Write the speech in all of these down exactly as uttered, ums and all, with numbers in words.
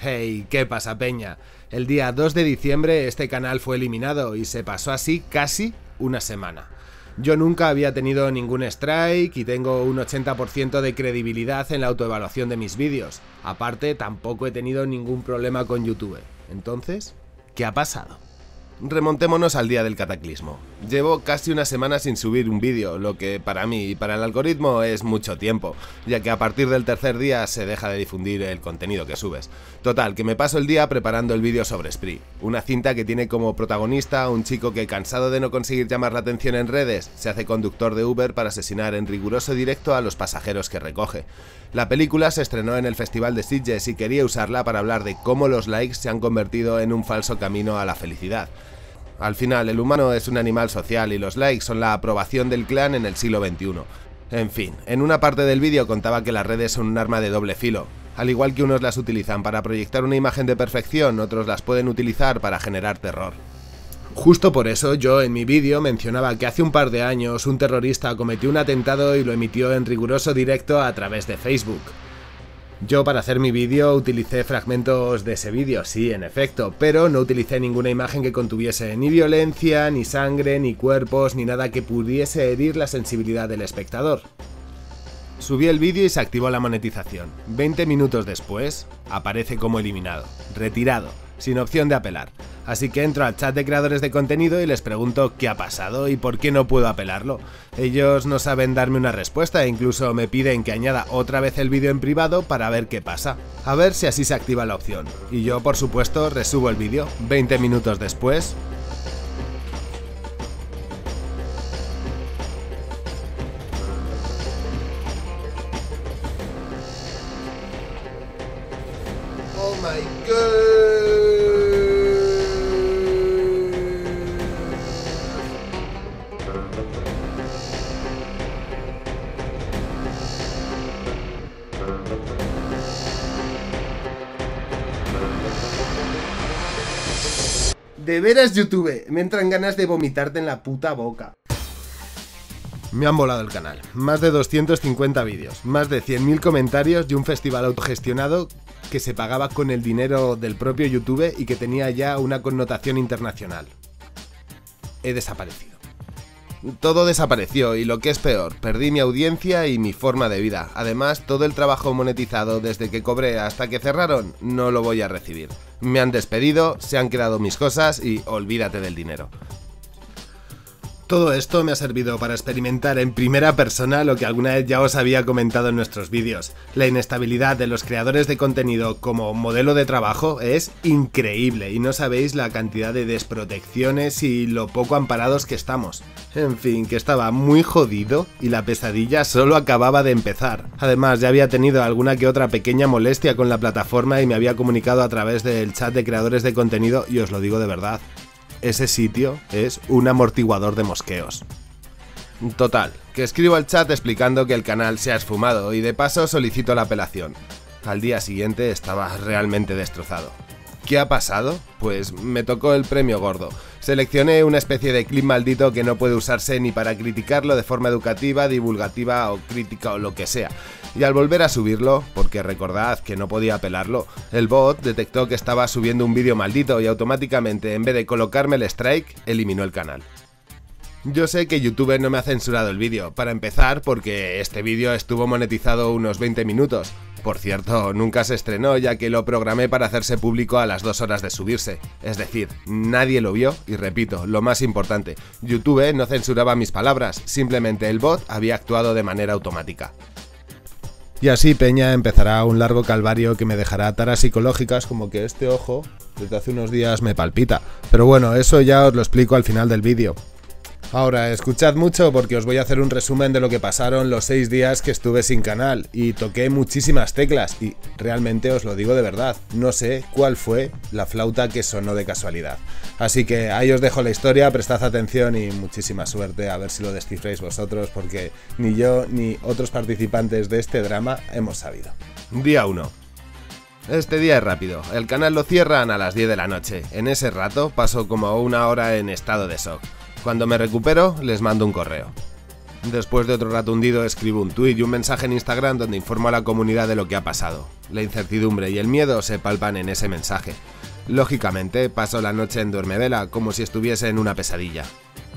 Hey, ¿qué pasa, peña? El día dos de diciembre este canal fue eliminado y se pasó así casi una semana. Yo nunca había tenido ningún strike y tengo un ochenta por ciento de credibilidad en la autoevaluación de mis vídeos. Aparte, tampoco he tenido ningún problema con YouTube. Entonces, ¿qué ha pasado? Remontémonos al día del cataclismo. Llevo casi una semana sin subir un vídeo, lo que para mí y para el algoritmo es mucho tiempo, ya que a partir del tercer día se deja de difundir el contenido que subes. Total, que me paso el día preparando el vídeo sobre Spree, una cinta que tiene como protagonista a un chico que, cansado de no conseguir llamar la atención en redes, se hace conductor de Uber para asesinar en riguroso directo a los pasajeros que recoge. La película se estrenó en el Festival de Sitges y quería usarla para hablar de cómo los likes se han convertido en un falso camino a la felicidad. Al final, el humano es un animal social y los likes son la aprobación del clan en el siglo veintiuno. En fin, en una parte del vídeo contaba que las redes son un arma de doble filo. Al igual que unos las utilizan para proyectar una imagen de perfección, otros las pueden utilizar para generar terror. Justo por eso yo en mi vídeo mencionaba que hace un par de años un terrorista cometió un atentado y lo emitió en riguroso directo a través de Facebook. Yo para hacer mi vídeo utilicé fragmentos de ese vídeo, sí, en efecto, pero no utilicé ninguna imagen que contuviese ni violencia, ni sangre, ni cuerpos, ni nada que pudiese herir la sensibilidad del espectador. Subí el vídeo y se activó la monetización. veinte minutos después, aparece como eliminado, retirado, sin opción de apelar. Así que entro al chat de creadores de contenido y les pregunto qué ha pasado y por qué no puedo apelarlo. Ellos no saben darme una respuesta e incluso me piden que añada otra vez el vídeo en privado para ver qué pasa. A ver si así se activa la opción. Y yo, por supuesto, resubo el vídeo. veinte minutos después... Oh my god. De veras, YouTube, me entran ganas de vomitarte en la puta boca. Me han volado el canal. Más de doscientos cincuenta vídeos, más de cien mil comentarios y un festival autogestionado que se pagaba con el dinero del propio YouTube y que tenía ya una connotación internacional. He desaparecido. Todo desapareció y lo que es peor, perdí mi audiencia y mi forma de vida. Además, todo el trabajo monetizado desde que cobré hasta que cerraron, no lo voy a recibir. Me han despedido, se han quedado mis cosas y olvídate del dinero. Todo esto me ha servido para experimentar en primera persona lo que alguna vez ya os había comentado en nuestros vídeos. La inestabilidad de los creadores de contenido como modelo de trabajo es increíble y no sabéis la cantidad de desprotecciones y lo poco amparados que estamos. En fin, que estaba muy jodido y la pesadilla solo acababa de empezar. Además, ya había tenido alguna que otra pequeña molestia con la plataforma y me había comunicado a través del chat de creadores de contenido y os lo digo de verdad. Ese sitio es un amortiguador de mosqueos. Total, que escribo al chat explicando que el canal se ha esfumado y de paso solicito la apelación. Al día siguiente estaba realmente destrozado. ¿Qué ha pasado? Pues me tocó el premio gordo. Seleccioné una especie de clip maldito que no puede usarse ni para criticarlo de forma educativa, divulgativa o crítica o lo que sea. Y al volver a subirlo, porque recordad que no podía apelarlo, el bot detectó que estaba subiendo un vídeo maldito y automáticamente, en vez de colocarme el strike, eliminó el canal. Yo sé que YouTube no me ha censurado el vídeo, para empezar porque este vídeo estuvo monetizado unos veinte minutos. Por cierto, nunca se estrenó ya que lo programé para hacerse público a las dos horas de subirse. Es decir, nadie lo vio y repito, lo más importante, YouTube no censuraba mis palabras, simplemente el bot había actuado de manera automática. Y así, peña, empezará un largo calvario que me dejará taras psicológicas como que este ojo desde hace unos días me palpita. Pero bueno, eso ya os lo explico al final del vídeo. Ahora, escuchad mucho porque os voy a hacer un resumen de lo que pasaron los seis días que estuve sin canal y toqué muchísimas teclas y realmente os lo digo de verdad, no sé cuál fue la flauta que sonó de casualidad. Así que ahí os dejo la historia, prestad atención y muchísima suerte, a ver si lo descifréis vosotros porque ni yo ni otros participantes de este drama hemos sabido. Día uno. Este día es rápido, el canal lo cierran a las diez de la noche, en ese rato paso como una hora en estado de shock. Cuando me recupero, les mando un correo. Después de otro rato hundido, escribo un tuit y un mensaje en Instagram donde informo a la comunidad de lo que ha pasado. La incertidumbre y el miedo se palpan en ese mensaje. Lógicamente, paso la noche en duermevela, como si estuviese en una pesadilla.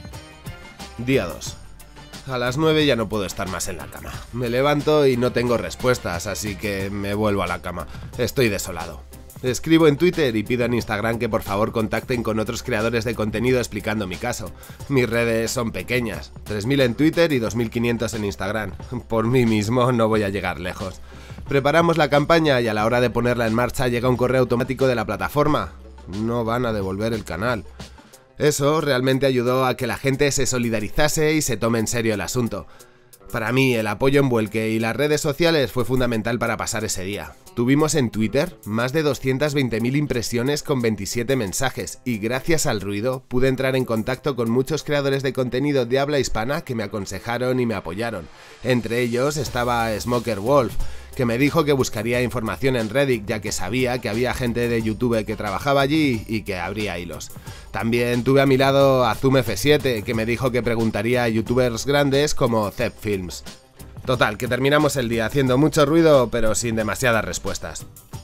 Día dos. A las nueve ya no puedo estar más en la cama. Me levanto y no tengo respuestas, así que me vuelvo a la cama. Estoy desolado. Escribo en Twitter y pido en Instagram que por favor contacten con otros creadores de contenido explicando mi caso. Mis redes son pequeñas, tres mil en Twitter y dos mil quinientos en Instagram. Por mí mismo no voy a llegar lejos. Preparamos la campaña y a la hora de ponerla en marcha llega un correo automático de la plataforma. No van a devolver el canal. Eso realmente ayudó a que la gente se solidarizase y se tome en serio el asunto. Para mí, el apoyo en Vuelque y las redes sociales fue fundamental para pasar ese día. Tuvimos en Twitter más de doscientas veinte mil impresiones con veintisiete mensajes y gracias al ruido pude entrar en contacto con muchos creadores de contenido de habla hispana que me aconsejaron y me apoyaron. Entre ellos estaba Smoker Wolf, que me dijo que buscaría información en Reddit ya que sabía que había gente de YouTube que trabajaba allí y que abría hilos. También tuve a mi lado a Zoom F siete, que me dijo que preguntaría a youtubers grandes como Zep Films. Total, que terminamos el día haciendo mucho ruido pero sin demasiadas respuestas.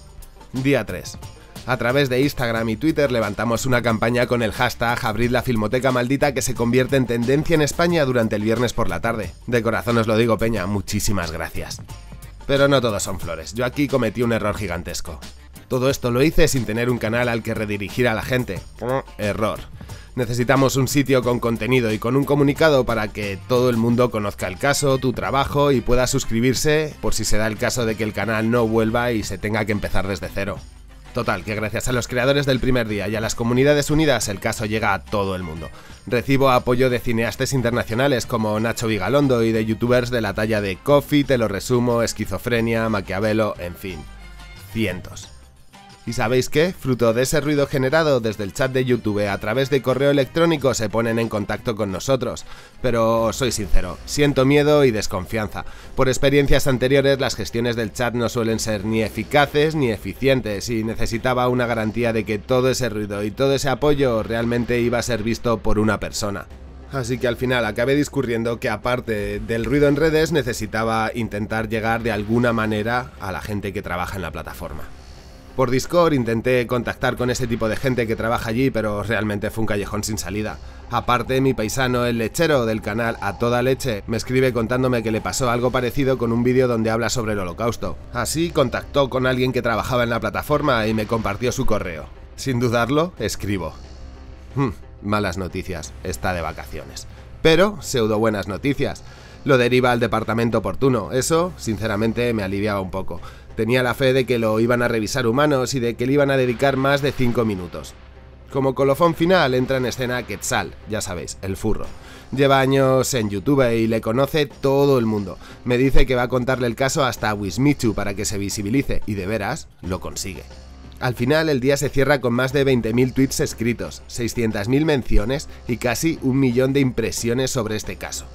Día tres. A través de Instagram y Twitter levantamos una campaña con el hashtag Abrid la Filmoteca Maldita que se convierte en tendencia en España durante el viernes por la tarde. De corazón os lo digo, peña, muchísimas gracias. Pero no todos son flores, yo aquí cometí un error gigantesco. Todo esto lo hice sin tener un canal al que redirigir a la gente. Error. Necesitamos un sitio con contenido y con un comunicado para que todo el mundo conozca el caso, tu trabajo y pueda suscribirse por si se da el caso de que el canal no vuelva y se tenga que empezar desde cero. Total, que gracias a los creadores del primer día y a las comunidades unidas el caso llega a todo el mundo. Recibo apoyo de cineastas internacionales como Nacho Vigalondo y de youtubers de la talla de Coffee, Te lo resumo, Esquizofrenia, Maquiavelo, en fin, cientos. ¿Y sabéis qué? Fruto de ese ruido generado desde el chat de YouTube a través de correo electrónico se ponen en contacto con nosotros. Pero soy sincero, siento miedo y desconfianza. Por experiencias anteriores las gestiones del chat no suelen ser ni eficaces ni eficientes y necesitaba una garantía de que todo ese ruido y todo ese apoyo realmente iba a ser visto por una persona. Así que al final acabé discurriendo que aparte del ruido en redes necesitaba intentar llegar de alguna manera a la gente que trabaja en la plataforma. Por Discord intenté contactar con ese tipo de gente que trabaja allí, pero realmente fue un callejón sin salida. Aparte, mi paisano el lechero del canal A Toda Leche me escribe contándome que le pasó algo parecido con un vídeo donde habla sobre el Holocausto. Así contactó con alguien que trabajaba en la plataforma y me compartió su correo. Sin dudarlo, escribo. Hmm, malas noticias, está de vacaciones. Pero pseudo buenas noticias. Lo deriva al departamento oportuno. Eso, sinceramente, me aliviaba un poco. Tenía la fe de que lo iban a revisar humanos y de que le iban a dedicar más de cinco minutos. Como colofón final entra en escena Quetzal, ya sabéis, el furro. Lleva años en YouTube y le conoce todo el mundo. Me dice que va a contarle el caso hasta a Wismichu para que se visibilice y de veras lo consigue. Al final el día se cierra con más de veinte mil tweets escritos, seiscientas mil menciones y casi un millón de impresiones sobre este caso.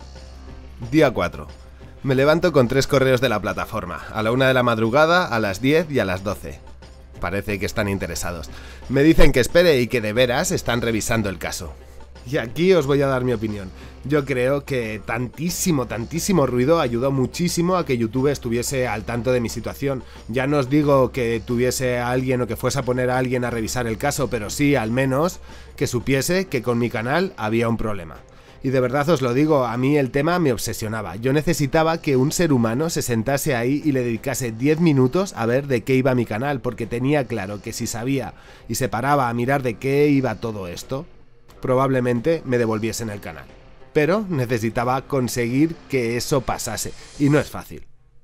Día cuatro. Me levanto con tres correos de la plataforma, a la una de la madrugada, a las diez y a las doce. Parece que están interesados. Me dicen que espere y que de veras están revisando el caso. Y aquí os voy a dar mi opinión. Yo creo que tantísimo, tantísimo ruido ayudó muchísimo a que YouTube estuviese al tanto de mi situación. Ya no os digo que tuviese a alguien o que fuese a poner a alguien a revisar el caso, pero sí, al menos, que supiese que con mi canal había un problema. Y de verdad os lo digo, a mí el tema me obsesionaba. Yo necesitaba que un ser humano se sentase ahí y le dedicase diez minutos a ver de qué iba mi canal, porque tenía claro que si sabía y se paraba a mirar de qué iba todo esto, probablemente me devolviesen el canal. Pero necesitaba conseguir que eso pasase, y no es fácil.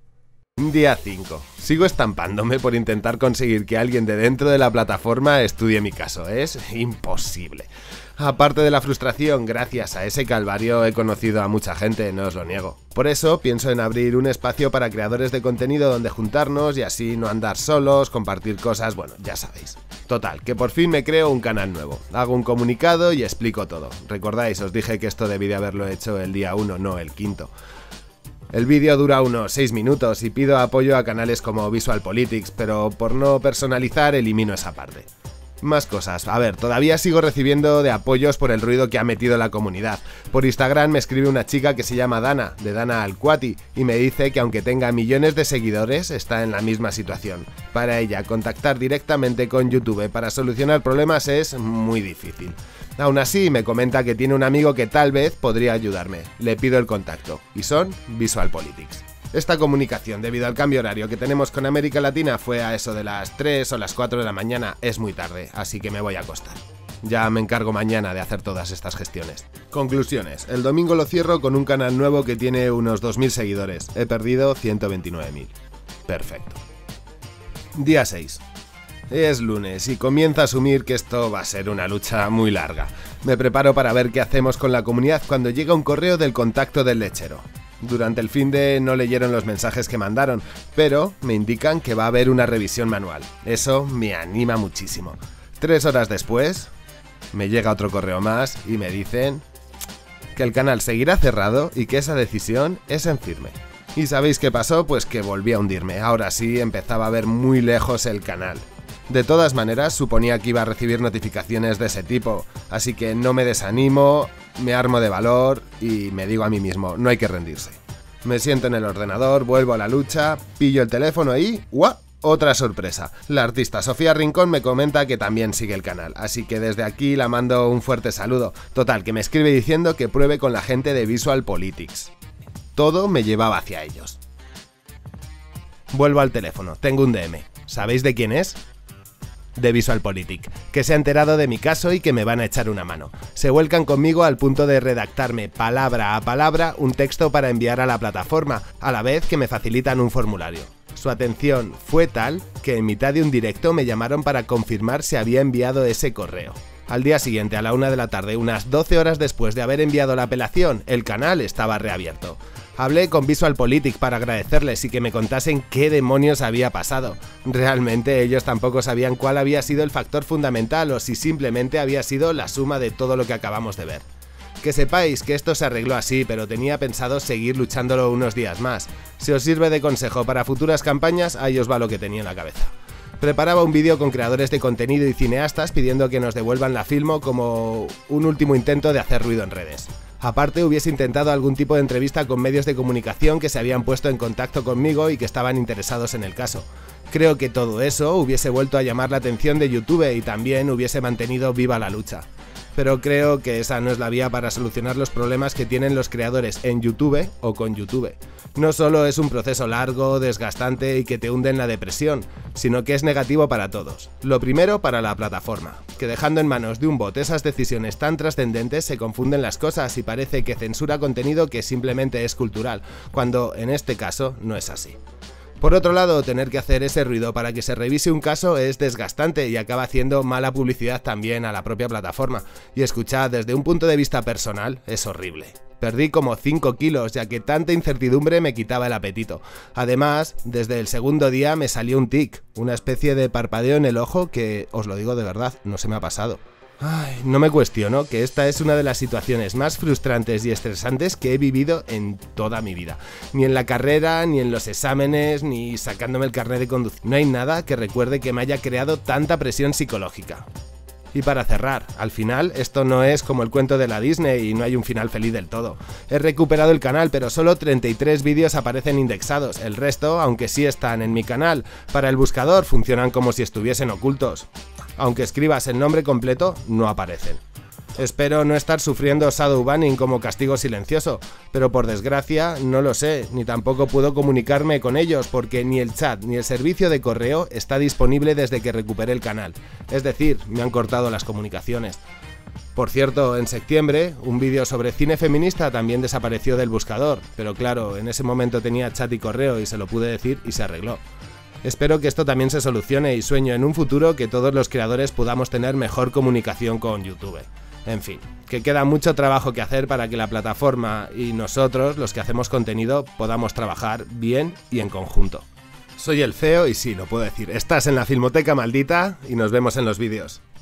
Día cinco. Sigo estampándome por intentar conseguir que alguien de dentro de la plataforma estudie mi caso. Es imposible. Aparte de la frustración, gracias a ese calvario he conocido a mucha gente, no os lo niego. Por eso pienso en abrir un espacio para creadores de contenido donde juntarnos y así no andar solos, compartir cosas, bueno, ya sabéis. Total, que por fin me creo un canal nuevo. Hago un comunicado y explico todo. Recordáis, os dije que esto debí de haberlo hecho el día uno, no el quinto. El vídeo dura unos seis minutos y pido apoyo a canales como Visual Politics, pero por no personalizar elimino esa parte. Más cosas. A ver, todavía sigo recibiendo de apoyos por el ruido que ha metido la comunidad. Por Instagram me escribe una chica que se llama Dana, de Dana Alcuati, y me dice que aunque tenga millones de seguidores, está en la misma situación. Para ella, contactar directamente con YouTube para solucionar problemas es muy difícil. Aún así, me comenta que tiene un amigo que tal vez podría ayudarme. Le pido el contacto, y son VisualPolitics. Esta comunicación, debido al cambio horario que tenemos con América Latina, fue a eso de las tres o las cuatro de la mañana, es muy tarde, así que me voy a acostar. Ya me encargo mañana de hacer todas estas gestiones. Conclusiones. El domingo lo cierro con un canal nuevo que tiene unos dos mil seguidores. He perdido ciento veintinueve mil. Perfecto. Día seis. Es lunes y comienzo a asumir que esto va a ser una lucha muy larga. Me preparo para ver qué hacemos con la comunidad cuando llega un correo del contacto del lechero. Durante el finde no leyeron los mensajes que mandaron, pero me indican que va a haber una revisión manual. Eso me anima muchísimo. Tres horas después, me llega otro correo más y me dicen que el canal seguirá cerrado y que esa decisión es en firme. ¿Y sabéis qué pasó? Pues que volví a hundirme. Ahora sí empezaba a ver muy lejos el canal. De todas maneras, suponía que iba a recibir notificaciones de ese tipo, así que no me desanimo, me armo de valor y me digo a mí mismo, no hay que rendirse. Me siento en el ordenador, vuelvo a la lucha, pillo el teléfono y ¡guau! Otra sorpresa. La artista Sofía Rincón me comenta que también sigue el canal, así que desde aquí la mando un fuerte saludo. Total, que me escribe diciendo que pruebe con la gente de VisualPolitics. Todo me llevaba hacia ellos. Vuelvo al teléfono, tengo un D M. ¿Sabéis de quién es? De VisualPolitics, que se ha enterado de mi caso y que me van a echar una mano. Se vuelcan conmigo al punto de redactarme palabra a palabra un texto para enviar a la plataforma, a la vez que me facilitan un formulario. Su atención fue tal que en mitad de un directo me llamaron para confirmar si había enviado ese correo. Al día siguiente, a la una de la tarde, unas doce horas después de haber enviado la apelación, el canal estaba reabierto. Hablé con VisualPolitics para agradecerles y que me contasen qué demonios había pasado. Realmente ellos tampoco sabían cuál había sido el factor fundamental o si simplemente había sido la suma de todo lo que acabamos de ver. Que sepáis que esto se arregló así, pero tenía pensado seguir luchándolo unos días más. Si os sirve de consejo para futuras campañas, ahí os va lo que tenía en la cabeza. Preparaba un vídeo con creadores de contenido y cineastas pidiendo que nos devuelvan la Filmo como un último intento de hacer ruido en redes. Aparte, hubiese intentado algún tipo de entrevista con medios de comunicación que se habían puesto en contacto conmigo y que estaban interesados en el caso. Creo que todo eso hubiese vuelto a llamar la atención de YouTube y también hubiese mantenido viva la lucha. Pero creo que esa no es la vía para solucionar los problemas que tienen los creadores en YouTube o con YouTube. No solo es un proceso largo, desgastante y que te hunde en la depresión, sino que es negativo para todos. Lo primero, para la plataforma, que dejando en manos de un bot esas decisiones tan trascendentes se confunden las cosas y parece que censura contenido que simplemente es cultural, cuando en este caso no es así. Por otro lado, tener que hacer ese ruido para que se revise un caso es desgastante y acaba haciendo mala publicidad también a la propia plataforma. Y escuchad, desde un punto de vista personal, es horrible. Perdí como cinco kilos, ya que tanta incertidumbre me quitaba el apetito. Además, desde el segundo día me salió un tic, una especie de parpadeo en el ojo que, os lo digo de verdad, no se me ha pasado. Ay, no me cuestiono que esta es una de las situaciones más frustrantes y estresantes que he vivido en toda mi vida. Ni en la carrera, ni en los exámenes, ni sacándome el carnet de conducir. No hay nada que recuerde que me haya creado tanta presión psicológica. Y para cerrar, al final esto no es como el cuento de la Disney y no hay un final feliz del todo. He recuperado el canal, pero solo treinta y tres vídeos aparecen indexados. El resto, aunque sí están en mi canal, para el buscador funcionan como si estuviesen ocultos. Aunque escribas el nombre completo, no aparecen. Espero no estar sufriendo shadow banning como castigo silencioso, pero por desgracia no lo sé, ni tampoco puedo comunicarme con ellos porque ni el chat ni el servicio de correo está disponible desde que recuperé el canal. Es decir, me han cortado las comunicaciones. Por cierto, en septiembre, un vídeo sobre cine feminista también desapareció del buscador, pero claro, en ese momento tenía chat y correo y se lo pude decir y se arregló. Espero que esto también se solucione y sueño en un futuro que todos los creadores podamos tener mejor comunicación con YouTube. En fin, que queda mucho trabajo que hacer para que la plataforma y nosotros, los que hacemos contenido, podamos trabajar bien y en conjunto. Soy el feo y sí, lo puedo decir, estás en la Filmoteca Maldita y nos vemos en los vídeos.